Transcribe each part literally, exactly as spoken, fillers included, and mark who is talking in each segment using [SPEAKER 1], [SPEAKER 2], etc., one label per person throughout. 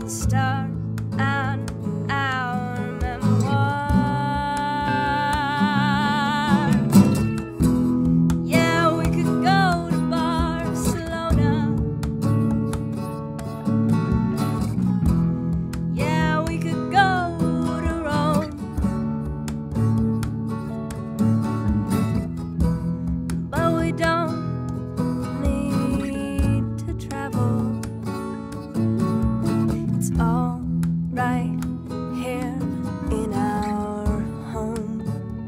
[SPEAKER 1] start on our memoir. Yeah, we could go to Barcelona. Yeah, we could go to Rome. But we don't need to travel. It's all right here in our home.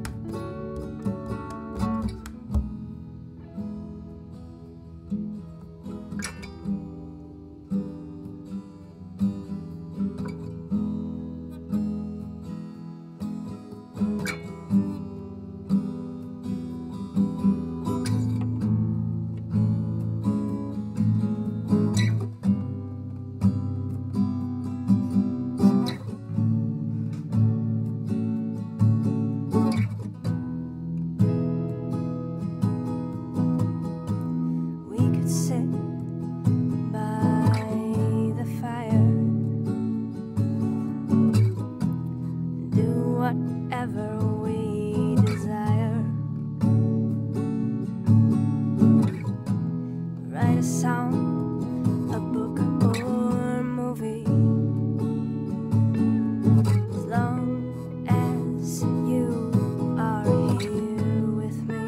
[SPEAKER 1] We could sit by the fire, do whatever we desire, write a song, a book or movie, as long as you are here with me.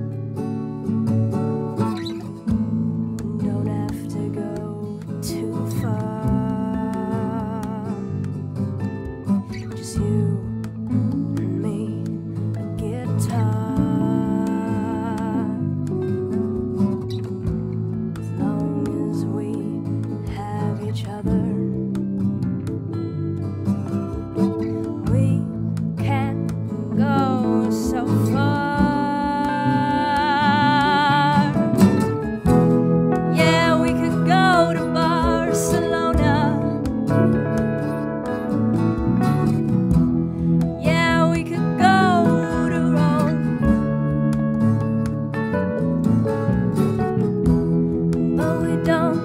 [SPEAKER 1] Don't have to go too far, just you and me, a guitar. As long as we have each other, we can go so far. Yeah, we could go to Barcelona. Yeah, we could go to Rome. But we don't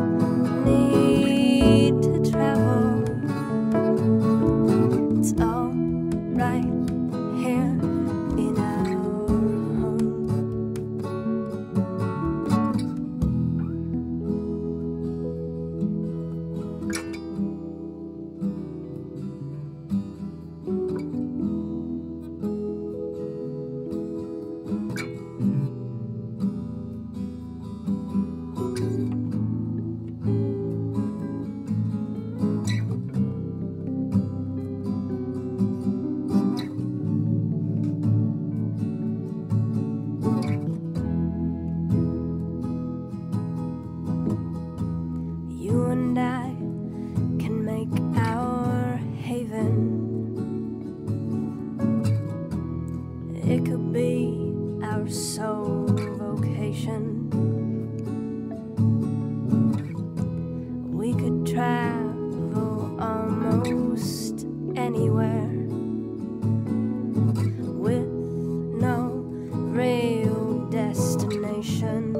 [SPEAKER 1] need to travel. It's all right here in our home. You and I can make our haven. It could be our sole vocation. We could travel almost anywhere with no real destination.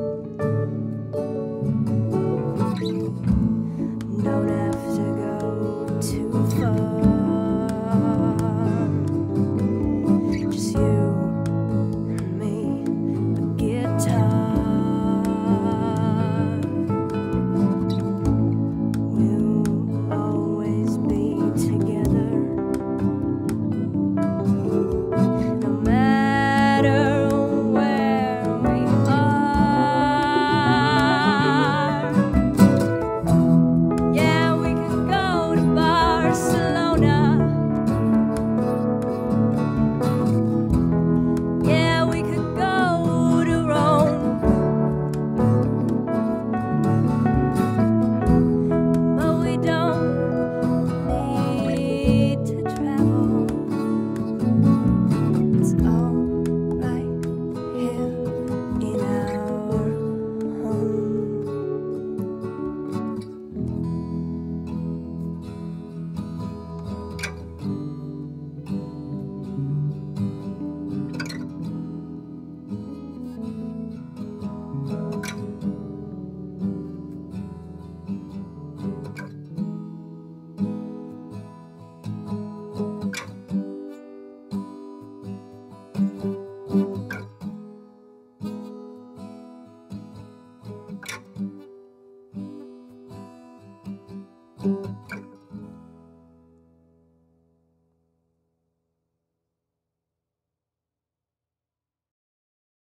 [SPEAKER 1] Don't have to go too far, just you and me, a guitar. We'll always be together, no matter where we are. Yeah, we